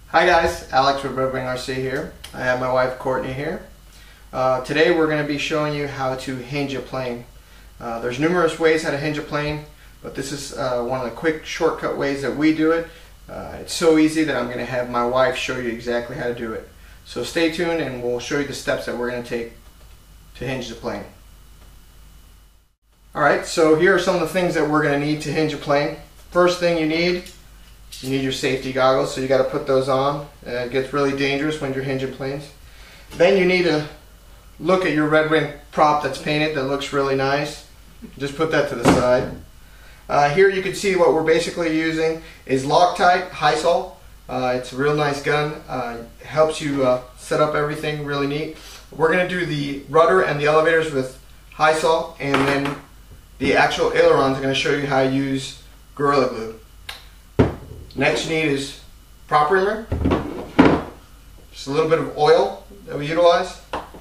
Hi guys, Alex with Redwing RC here. I have my wife Courtney here. Today we're going to be showing you how to hinge a plane. There's numerous ways how to hinge a plane, but this is one of the quick shortcut ways that we do it. It's so easy that I'm going to have my wife show you exactly how to do it. So stay tuned and we'll show you the steps that we're going to take to hinge the plane. Alright, so here are some of the things that we're going to need to hinge a plane. First thing you need your safety goggles, so you got to put those on. It gets really dangerous when you're hinging planes. Then you need to look at your Redwing prop that's painted that looks really nice. Just put that to the side. Here you can see what we're basically using is Loctite Hysol. It's a real nice gun. It helps you set up everything really neat. We're going to do the rudder and the elevators with Hysol, and then the actual ailerons are going to show you how to use Gorilla Glue. Next you need is prop reamer, just a little bit of oil that we utilize,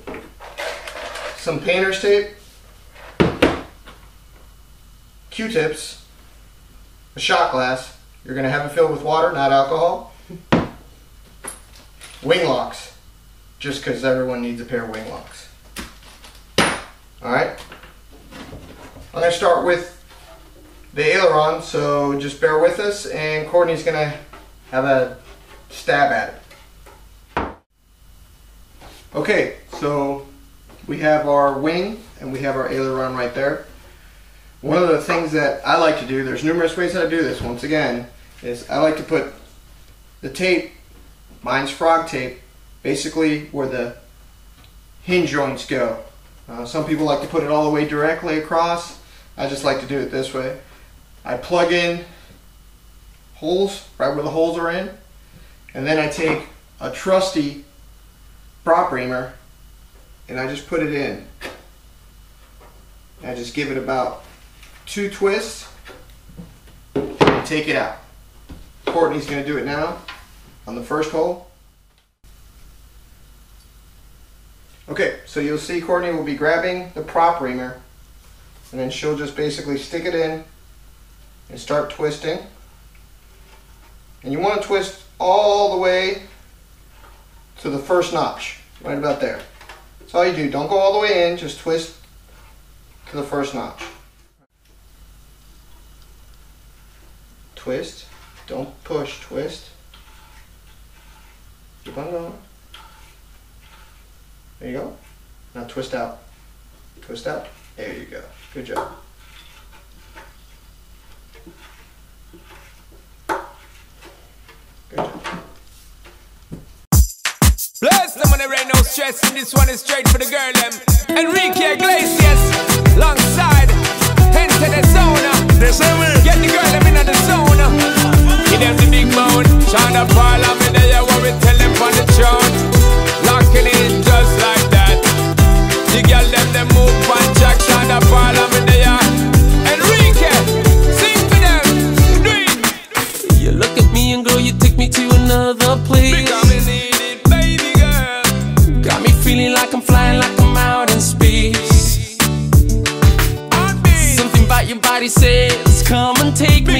some painter's tape, Q-tips, a shot glass. You're going to have it filled with water, not alcohol. Wing locks, just because everyone needs a pair of wing locks. Alright, I'm going to start with the aileron, so just bear with us, and Courtney's going to have a stab at it. Okay, so we have our wing and we have our aileron right there. One of the things that I like to do, there's numerous ways how to do this, once again, is I like to put the tape, mine's frog tape, basically where the hinge joints go. Some people like to put it all the way directly across. I just like to do it this way. I plug in holes right where the holes are in, and then I take a trusty prop reamer and I just put it in. I just give it about 2 twists and take it out. Courtney's going to do it now on the first hole. Okay, so you'll see Courtney will be grabbing the prop reamer, and then she'll just basically stick it in and start twisting. And you want to twist all the way to the first notch, right about there. That's all you do. Don't go all the way in, just twist to the first notch. Twist, don't push, twist. Keep on going. There you go. Now twist out. Twist out. There you go. Good job. Bless them when there ain't no stress, and this one is straight for the girl them. Enrique Iglesias, alongside Enter the Zona. Get the girl them in the zona. Give them the big bone. Shonda Paul, I'm in there, what we tell them on the throne. Locking in just like that. The girl them move on track. Shonda Paul, I'm in there. Enrique, sing for them. Do it. You look at me and girl, you take me to another place. Feeling like I'm flying, like I'm out in space. Something about your body says, come and take me.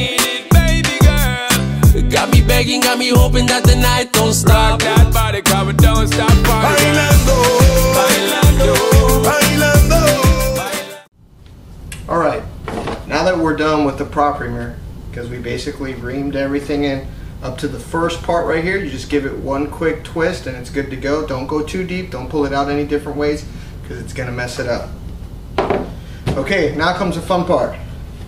Got me begging, got me hoping that the night don't stop. That body cover, don't stop. Alright, now that we're done with the prop reamer, because we basically reamed everything in up to the first part right here, you just give it one quick twist and it's good to go. Don't go too deep, don't pull it out any different ways, because it's going to mess it up. Okay, now comes the fun part.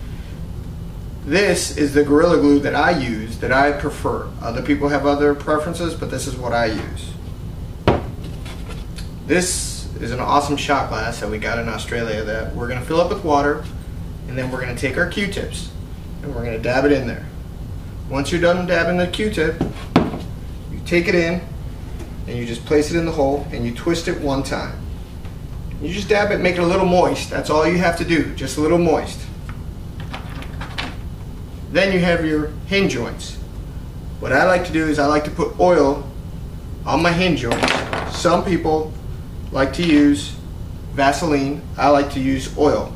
This is the Gorilla Glue that I use, that I prefer. Other people have other preferences, but this is what I use. This is an awesome shot glass that we got in Australia that we're going to fill up with water, and then we're going to take our Q-tips and we're going to dab it in there. Once you're done dabbing the Q-tip, you take it in and you just place it in the hole and you twist it one time. You just dab it, make it a little moist. That's all you have to do, just a little moist. Then you have your hinge joints. What I like to do is I like to put oil on my hinge joints. Some people like to use Vaseline. I like to use oil.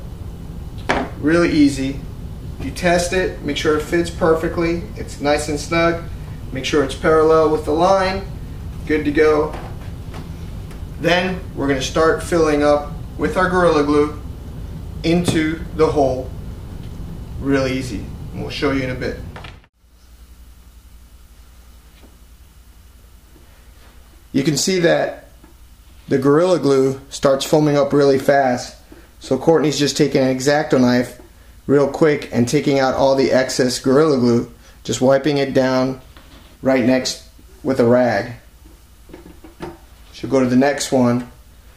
Really easy. You test it, make sure it fits perfectly, it's nice and snug. Make sure it's parallel with the line. Good to go. Then we're going to start filling up with our Gorilla Glue into the hole. Real easy. And we'll show you in a bit. You can see that the Gorilla Glue starts foaming up really fast. So Courtney's just taking an X-Acto knife real quick and taking out all the excess Gorilla Glue, just wiping it down right next with a rag. She'll go to the next one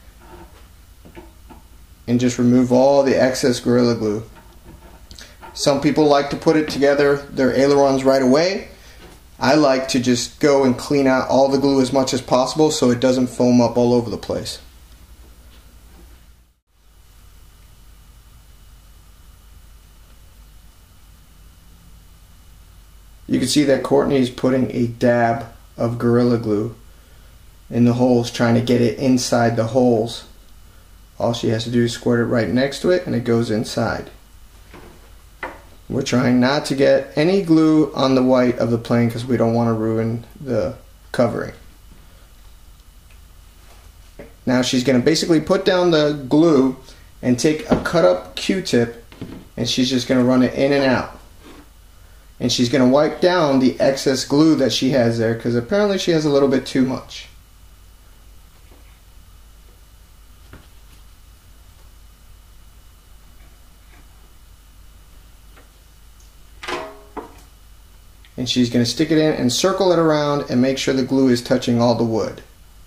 and just remove all the excess Gorilla Glue. Some people like to put it together, their ailerons, right away. I like to just go and clean out all the glue as much as possible so it doesn't foam up all over the place. You can see that Courtney's putting a dab of Gorilla Glue in the holes, trying to get it inside the holes. All she has to do is squirt it right next to it and it goes inside. We're trying not to get any glue on the white of the plane because we don't want to ruin the covering. Now she's going to basically put down the glue and take a cut up Q-tip and she's just going to run it in and out. And she's going to wipe down the excess glue that she has there because apparently she has a little bit too much. And she's going to stick it in and circle it around and make sure the glue is touching all the wood.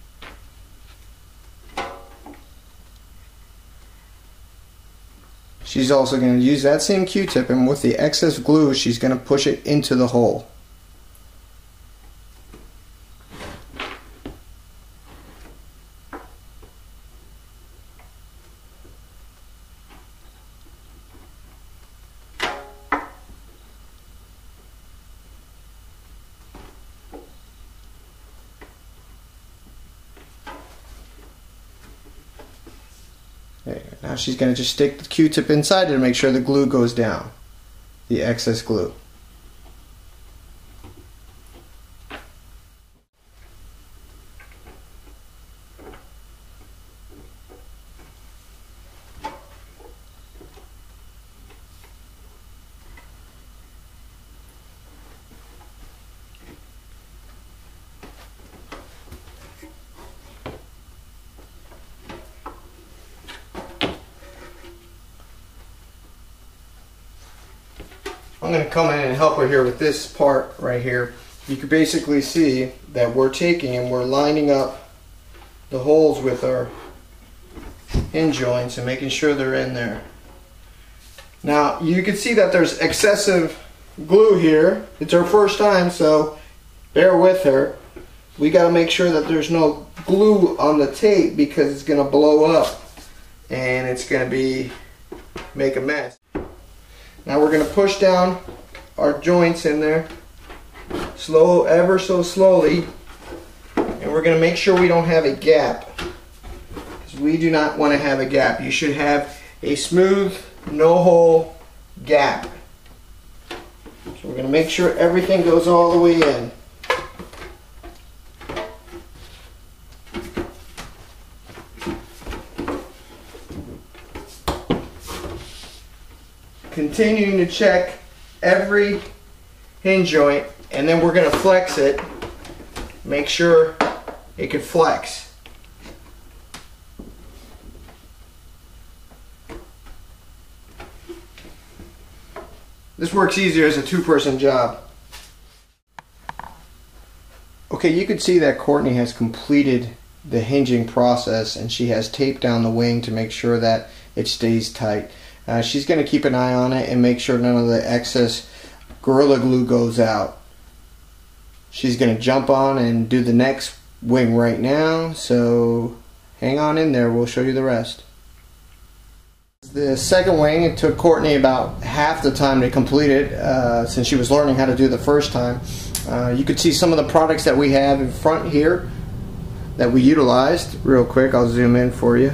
She's also going to use that same Q-tip, and with the excess glue she's going to push it into the hole. There. Now she's going to just stick the Q-tip inside to make sure the glue goes down, the excess glue. I'm going to come in and help her here with this part right here. You can basically see that we're taking and we're lining up the holes with our hinge joints and making sure they're in there. Now you can see that there's excessive glue here. It's her first time, so bear with her. We got to make sure that there's no glue on the tape because it's going to blow up and it's going to make a mess. Now we're going to push down our joints in there, ever so slowly, and we're going to make sure we don't have a gap, because we do not want to have a gap. You should have a smooth, no hole gap. So we're going to make sure everything goes all the way in. Continuing to check every hinge joint, and then we're going to flex it, make sure it can flex. This works easier as a two-person job. Okay, you can see that Courtney has completed the hinging process and she has taped down the wing to make sure that it stays tight. She's going to keep an eye on it and make sure none of the excess Gorilla Glue goes out. She's going to jump on and do the next wing right now, so hang on in there, we'll show you the rest. The second wing, it took Courtney about half the time to complete it since she was learning how to do the first time. You can see some of the products that we have in front here that we utilized. Real quick, I'll zoom in for you.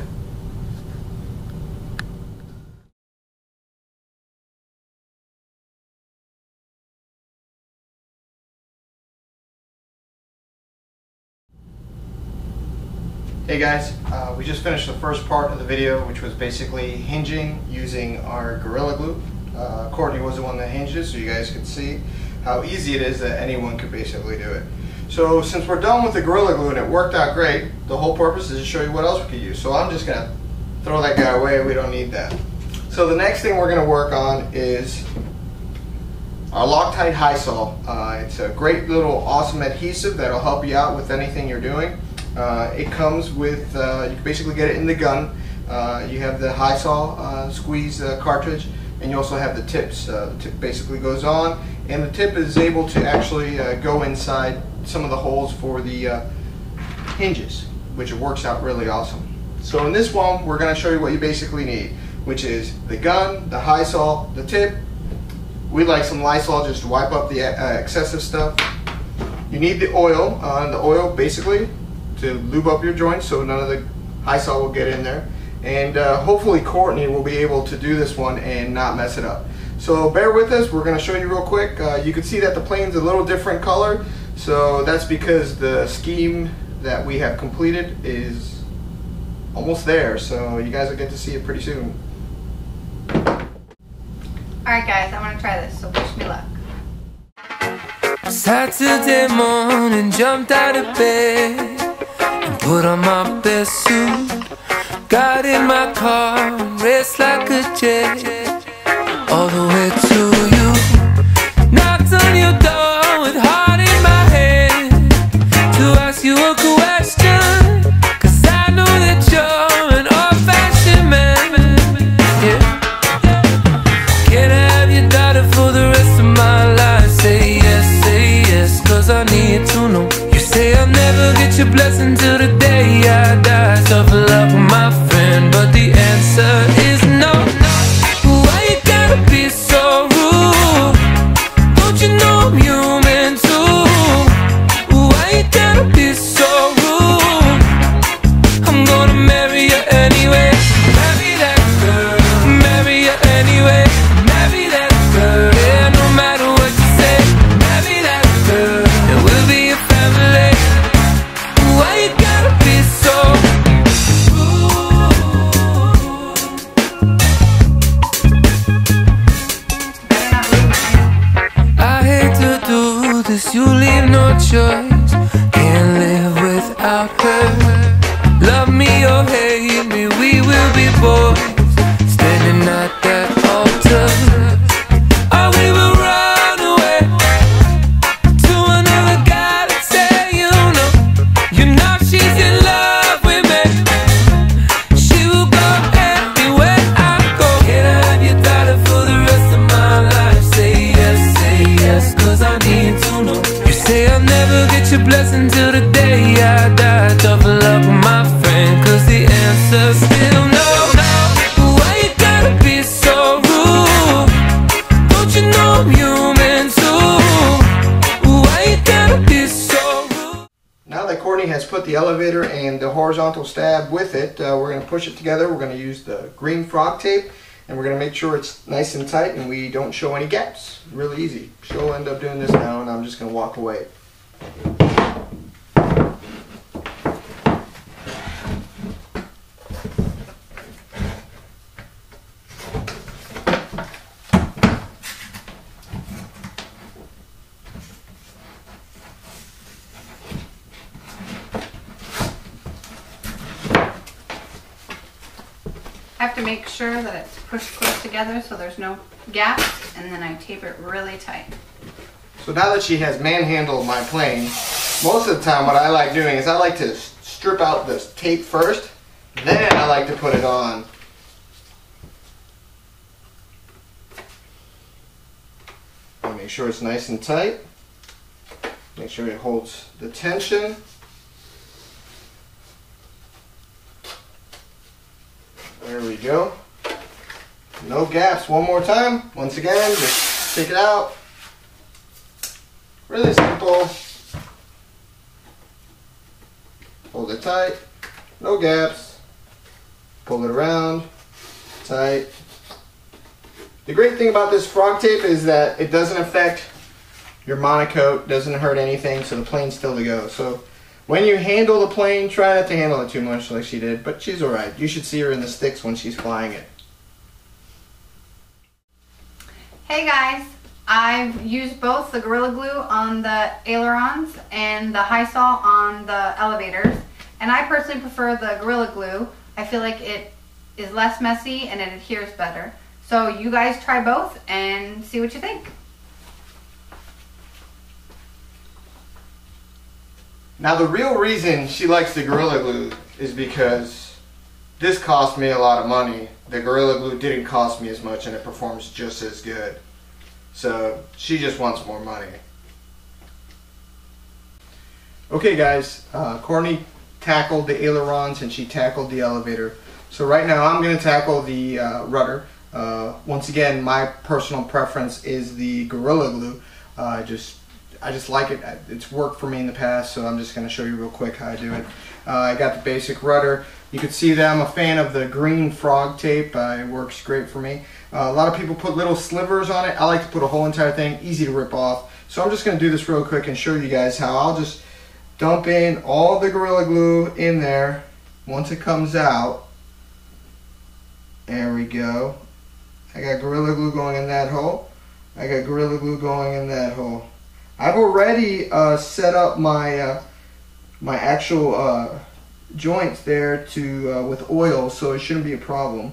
Hey guys, we just finished the first part of the video, which was basically hinging using our Gorilla Glue. Courtney was the one that hinged it, so you guys could see how easy it is that anyone could basically do it. So since we're done with the Gorilla Glue and it worked out great, the whole purpose is to show you what else we could use. So I'm just going to throw that guy away, we don't need that. So the next thing we're going to work on is our Loctite Hysol. It's a great little awesome adhesive that'll help you out with anything you're doing. It comes with, you can basically get it in the gun. You have the Hysol squeeze cartridge, and you also have the tips. The tip basically goes on, and the tip is able to actually go inside some of the holes for the hinges, which works out really awesome. So in this one, we're going to show you what you basically need, which is the gun, the Hysol, the tip. We like some Lysol just to wipe up the excessive stuff. You need the oil, basically to lube up your joints so none of the Hysol will get in there. And hopefully Courtney will be able to do this one and not mess it up. So bear with us, we're going to show you real quick. You can see that the plane's a little different color, so that's because the scheme that we have completed is almost there, so you guys will get to see it pretty soon. Alright guys, I want to try this, so wish me luck. Saturday morning, jumped out of bed and put on my best suit. Got in my car and raced like a jet all the way to you. Knocked on your door with heart in my head to ask you a question, 'cause I know that you're an old-fashioned man. Yeah. Can I have your daughter for the rest of my life? Say yes, 'cause I need to know. You say I'll never get your blessing till the day I die. Suffer love with my friend, but the answer is no. Why you gotta be so rude? Don't you know I'm human too? Why you gotta be so rude? I'm gonna marry you anyway. Marry that girl, marry you anyway. Marry that girl, yeah, no matter what you say. Marry that girl, and we'll be a family. Why you gotta be so you leave no choice, can't live without her. Love me or hate me, we will be boys, standing at that altar. Or we will run away to another guy that say you know she's in love with me. She will go anywhere I go. Can I have your daughter for the rest of my life? Say yes, 'cause I need to know. You say I'll never get your blessing till the day I die. Double up with my friend, 'cause the answer's still no. Why you gotta be so rude? Don't you know I'm human too? Why you gotta be so rude? Now that Courtney has put the elevator and the horizontal stab with it, we're going to push it together. We're going to use the green frog tape, and we're going to make sure it's nice and tight and we don't show any gaps. Really easy. She'll end up doing this now, and I'm just going to walk away. I have to make sure that it's pushed close together so there's no gaps, and then I tape it really tight. So now that she has manhandled my plane, most of the time what I like doing is I like to strip out this tape first, then I like to put it on. And make sure it's nice and tight. Make sure it holds the tension. There we go. No gaps. One more time. Once again, just take it out. Really simple. Hold it tight. No gaps. Pull it around. Tight. The great thing about this frog tape is that it doesn't affect your monocoat, doesn't hurt anything, so the plane's still to go. So When you handle the plane, try not to handle it too much like she did, but she's alright. You should see her in the sticks when she's flying it. Hey guys, I've used both the Gorilla Glue on the ailerons and the Hysol on the elevators, and I personally prefer the Gorilla Glue. I feel like it is less messy and it adheres better. So you guys try both and see what you think. Now the real reason she likes the Gorilla Glue is because this cost me a lot of money. The Gorilla Glue didn't cost me as much and it performs just as good. So she just wants more money. Okay guys, Courtney tackled the ailerons and she tackled the elevator. So right now I'm going to tackle the rudder. Once again, my personal preference is the Gorilla Glue. I just like it. It's worked for me in the past, so I'm just going to show you real quick how I do it. I got the basic rudder. You can see that I'm a fan of the green frog tape. It works great for me. A lot of people put little slivers on it. I like to put a whole entire thing, easy to rip off. So I'm just going to do this real quick and show you guys how I'll just dump in all the Gorilla Glue in there. Once it comes out, there we go. I got Gorilla Glue going in that hole. I got Gorilla Glue going in that hole. I've already set up my my actual joints there to with oil, so it shouldn't be a problem.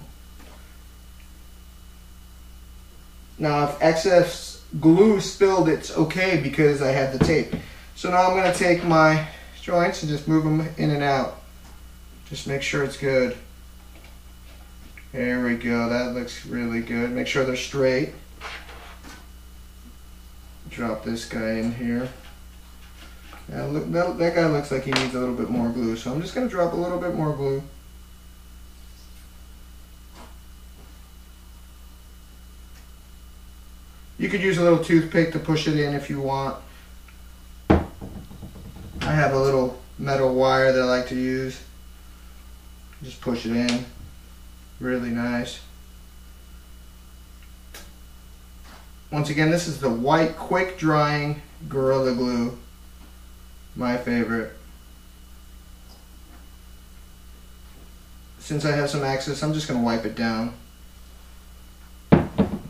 Now, if excess glue spilled, it's okay because I had the tape. So now I'm going to take my joints and just move them in and out. Just make sure it's good. There we go. That looks really good. Make sure they're straight. Drop this guy in here. Now look, that guy looks like he needs a little bit more glue, so I'm just going to drop a little bit more glue. You could use a little toothpick to push it in if you want. I have a little metal wire that I like to use. Just push it in. Really nice. Once again, this is the white quick drying Gorilla Glue. My favorite. Since I have some excess, I'm just going to wipe it down. There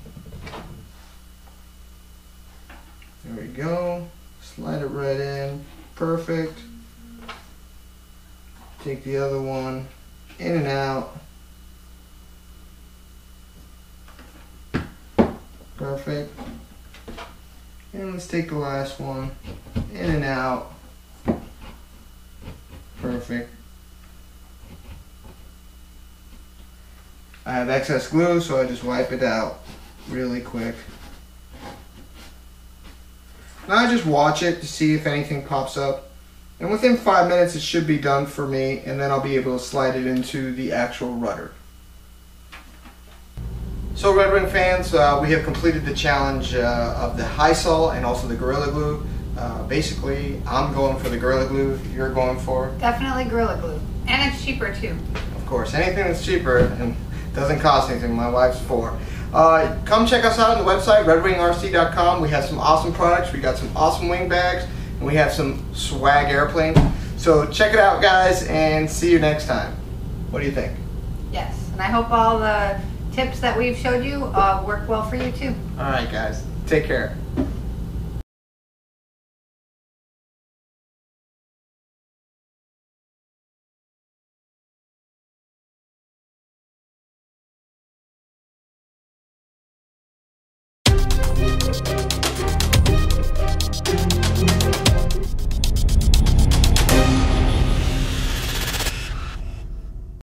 we go. Slide it right in. Perfect. Take the other one in and out. Perfect. And let's take the last one in and out. Perfect. I have excess glue, so I just wipe it out really quick. Now I just watch it to see if anything pops up. And within 5 minutes it should be done for me, and then I'll be able to slide it into the actual rudder. So Redwing fans, we have completed the challenge of the Hysol and also the Gorilla Glue. Basically, I'm going for the Gorilla Glue. You're going for? Definitely Gorilla Glue. And it's cheaper too. Of course, anything that's cheaper and doesn't cost anything, my wife's for. Come check us out on the website, redwingrc.com. We have some awesome products. We got some awesome wing bags, and we have some swag airplanes. So check it out, guys, and see you next time. What do you think? Yes, and I hope all the tips that we've showed you work well for you too. All right, guys. Take care.